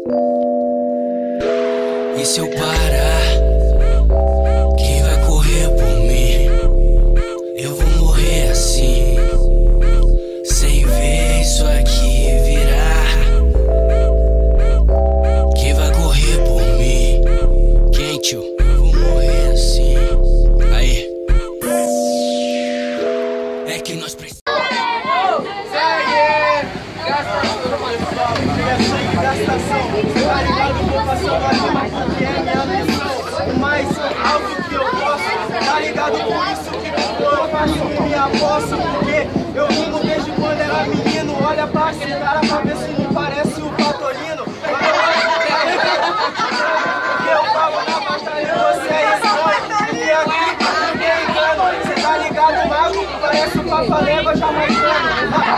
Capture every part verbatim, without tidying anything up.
E se eu parar, quem vai correr por mim? Eu vou morrer assim, sem ver isso aqui virar. Quem vai correr por mim? Quem, tio? Eu vou morrer assim. Aí. É que nós precisamos. Tá ligado? Por isso que eu faço minha aposta, porque eu rimo desde quando era menino. Olha pra esse cara pra ver se não parece o Patolino. Porque eu falo na batalha, você é estranho. E aqui ninguém engano. Cê tá ligado, mago? Parece o Papalégua jamaicano.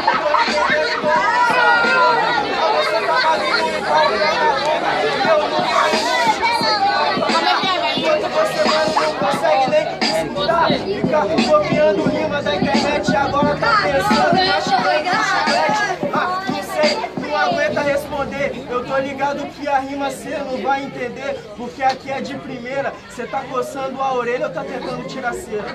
Você tá maluco, e fala e eu não faço. Enquanto você não consegue nem escutar, fica copiando rima da internet e agora tá pensando na chiclete, chiclete. Ah, não sei, não aguenta responder. Eu tô ligado que a rima cê não vai entender, porque aqui é de primeira. Cê tá coçando a orelha ou tá tentando tirar cera?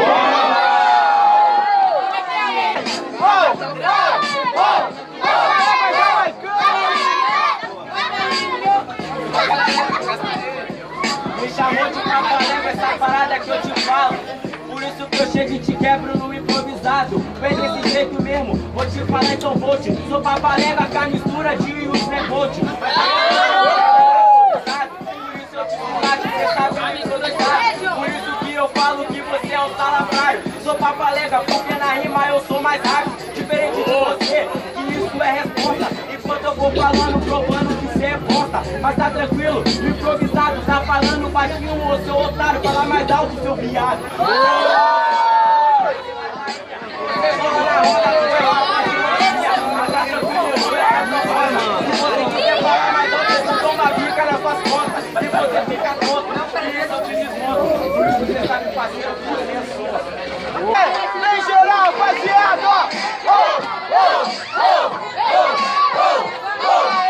Me chamou de Papalégua, essa parada que eu te falo. Por isso que eu chego e te quebro no improvisado. Vem desse jeito mesmo, vou te falar então vou te. Sou Papalégua com a mistura de Usain Bolt. Por isso eu te falo que você sabe me improvisar. Por isso que eu falo que você é um salafrário. Sou Papalégua porque na rima eu sou mais rápido. Diferente de você, que isso é resposta. Enquanto eu vou falando, provando que você é bosta. Mas tá tranquilo, o improvisado tá falando baixinho, ô seu otário, fala mais alto, seu viado. Se você quiser falar mais alto, eu tomo a bica nas suas costas. E você fica tonto, por isso eu te desmonto. Por isso você sabe fazer o que você é sua. Vem geral, rapaziada! Oh, oh, oh, oh, oh.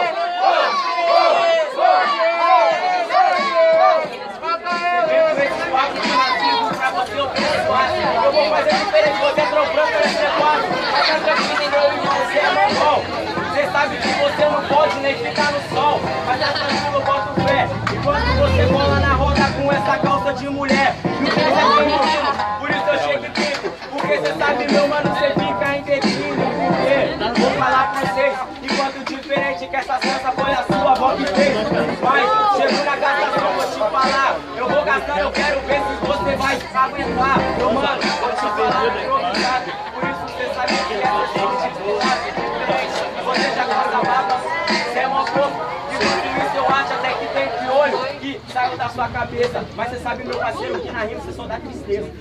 Eu vou fazer diferente, você é trombando, você é quatro. Mas tá tranquilo, meu irmão, você é meu irmão. Você sabe que você não pode nem ficar no sol. Mas tá tranquilo, bota o pé. Enquanto você bola na roda com essa calça de mulher. E o que você é feminino, por isso eu chego e fico. Porque você sabe, meu mano, você fica indefinido. Porque vou falar pra vocês, enquanto diferente que essa dança foi a sua avó que fez. Mas chego na gastação, vou te falar. Eu vou gastar, eu quero ver se você vai aguentar. Meu mano, vou te falar improvisado. Por isso você sabe que essa gente de dificuldade é diferente. Você já gosta baba, você é mó fofo. E por isso eu acho até que tem piolho que saiu da sua cabeça. Mas você sabe, meu parceiro, que na rima você só dá tristeza.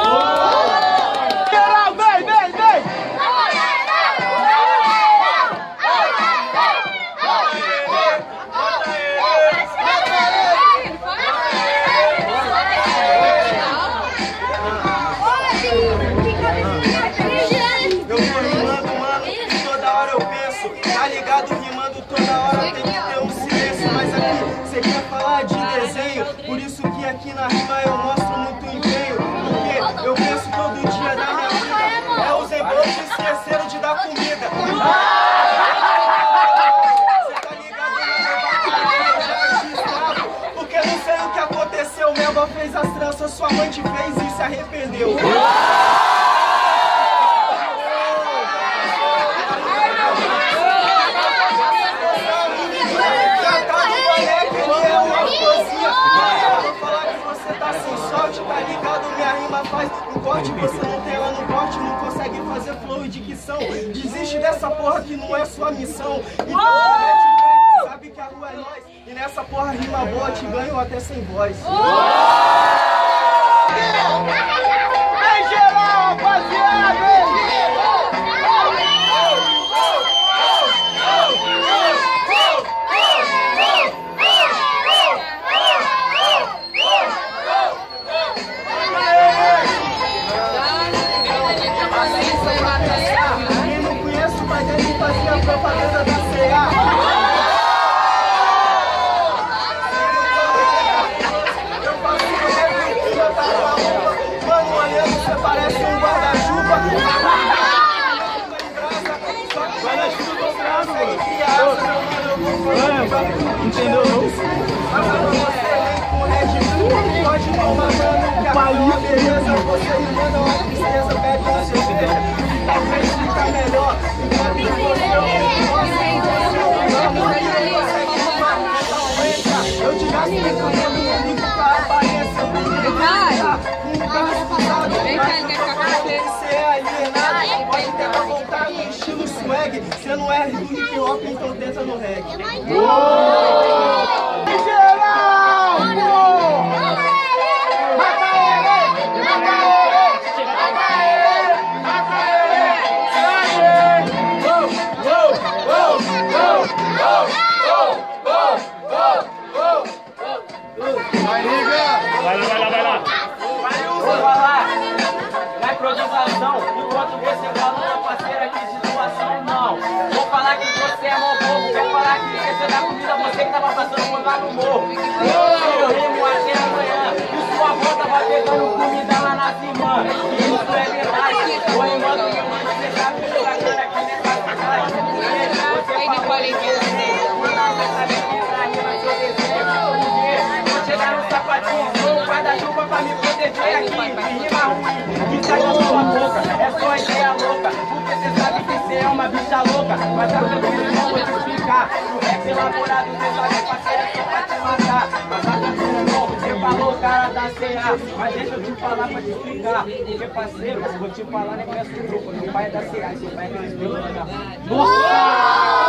Geral, vem, vem, vem! Por isso que aqui na rima eu mostro muito empenho. Porque eu penso todo dia da minha vida. É os emblotes que esqueceram de dar comida. Você tá ligado na minha porque não sei o que aconteceu. Minha avó fez as tranças, sua mãe te fez e se arrependeu. Tá ligado, minha rima faz um corte, você não tem ela no corte, não consegue fazer flow e dicção. Desiste dessa porra que não é sua missão. Então, sabe que a rua é nós, e nessa porra rima boa te ganho até sem voz. Vem geral, rapaziada! Quem não conhece, mas ele fazia propaganda da C A. Entendeu? Pode tomar, mano, que a maior beleza você me manda uma tristeza, bebe uma cerveja. Talvez fica melhor. Enquanto você eu te gasto no comigo pra aparência. Vem cá, ele quer ficar com você. Você é alienado, pode tentar voltar no estilo swag. Você não é do hip hop, então tenta no reggae. Vai lá, vai lá, vai lá. Vou falar na improvisação, enquanto você fala na parceira aqui de doação, não. Vou falar que você é mó bobo, vou falar que você dá comida, você que tava passando por lá no morro. Eu rimo até amanhã, e sua avó tava pegando comida lá na irmã. E isso é verdade, ô irmão, que você sabe que eu aqui nessa cidade. Você falou que você chegar no sapatinho, sou o guarda-chuva pra me proteger aqui. Que rima ruim, que sai da sua boca, é só ideia louca. Porque você sabe que você é uma bicha louca. Mas a tranquilo, não vou te explicar. O rap elaborado, você sabe, parceiro, é só pra te matar. Mas a tranquilo, não, você falou, cara da C A. Mas deixa eu te falar pra te explicar. Porque, parceiro, vou te falar, nem conhece o grupo. Meu pai é da C A, seu pai é da Nossa!